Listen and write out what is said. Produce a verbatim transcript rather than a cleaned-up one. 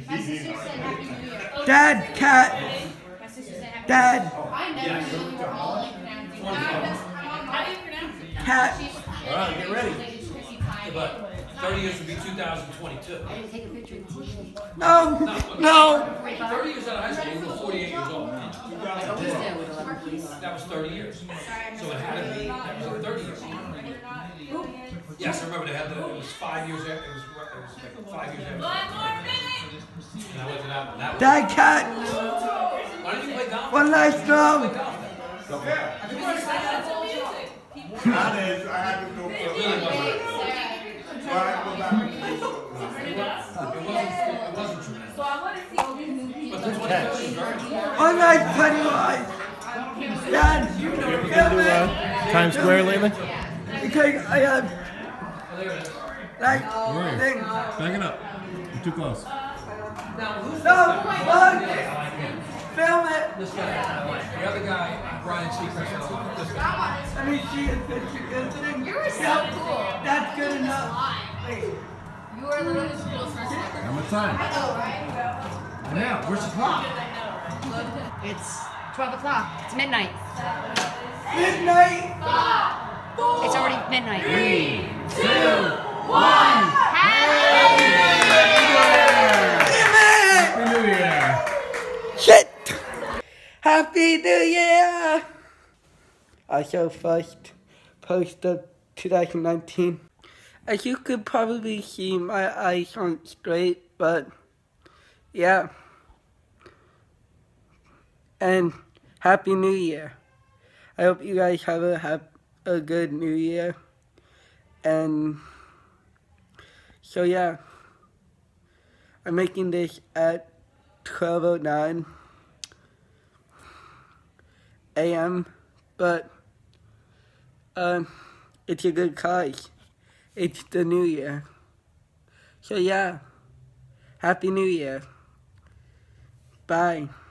My sister said Happy New Year. Dad, cat. My sister said Happy Dad. New Year. I never knew you were all like pronouncing it. How do you pronounce it? Cat. All right, get ready. But thirty years would be two thousand twenty-two. I didn't take a picture of the T V. No, no. thirty years out of high school, you were forty-eight years old. That was thirty years. So it had to be, that was thirty years. Yes, I remember they had the, it was five years after, it was, it was like five years after. One more minute! And I went to that one. That was, Dad, cat. why did you play golf? One last Play drum. golf then. I did. I had to go It for really wasn't. So I had to go back and It wasn't, it wasn't tremendous. So I want to see all these new people. But the twenty-fifth is very good. One last Pennywise. Dad, film it. Times Square lately? Because I have, like, Where? thing. Back it up. You're too close. No, look. Film it. This guy, the other guy, Brian Seacrest, this guy. Let me see if it's a good thing. You were so Yep, cool. that's good enough. Wait. You were literally the coolest person ever. How much time? Now, where's the clock? It's twelve o'clock. It's midnight. Midnight. It's already midnight. Three, two, one. Happy Damn it. Happy New Year. Shit! Happy New Year! Also, first post of two thousand nineteen. As you could probably see, my eyes aren't straight, but yeah. And Happy New Year. I hope you guys have a have a good New Year. And so yeah, I'm making this at twelve oh nine a m but um, it's a good cause. It's the New Year. So yeah, Happy New Year. Bye.